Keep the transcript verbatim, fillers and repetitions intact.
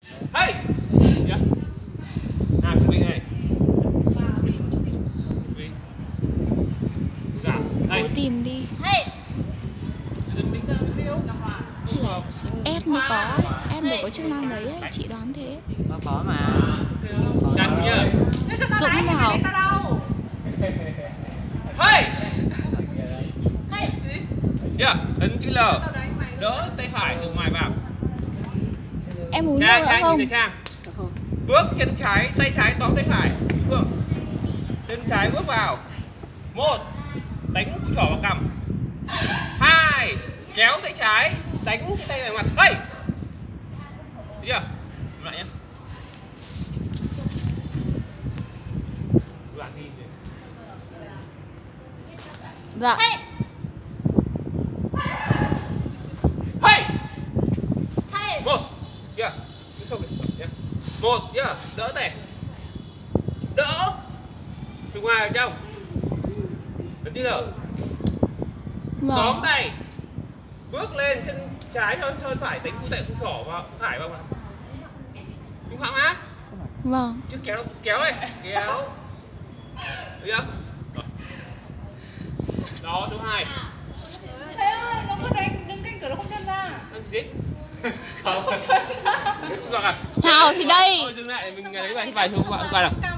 Hey. Dạ. À, chuẩn bị này. Cố tìm đi. Hey. Hay là S mới có ấy. S mới có chức năng đấy ấy. Chị đoán thế. Có có mà. Đặt nhá. Dũng nào? Hey. Dạ, ấn chữ L. Đỡ tay phải từ ngoài vào. Em muốn Trang, đâu nữa Trang, không? nhìn thấy Trang. Bước chân trái, tay trái tóm tay phải. Bước. Chân trái bước vào. Một, đánh củ trỏ vào cằm. Hai, kéo tay trái, đánh cái tay vào mặt. Hey. Thấy chưa? Làm lại nhé. Đoạn đi. Dạ. Hey. Hey. Hey. Một. Yeah. Yeah. Một. Yeah. Đỡ tay. Đỡ. Từ ngoài vào trong. Ấn tí thở. Tóm tay. Bước lên chân trái cho chân phải đánh cụ tay cụ trỏ vào phải vào mặt. Đúng không á? Vâng. Chứ kéo kéo này, kéo. Được chưa? Đó, số hai. Thế ơi, nó cứ đánh đứng canh cửa nó không đem ra. Ăn gì? Không. Không được à? Thảo thì đây. Thôi dừng lại để mình lấy bài bài xuống bài nào.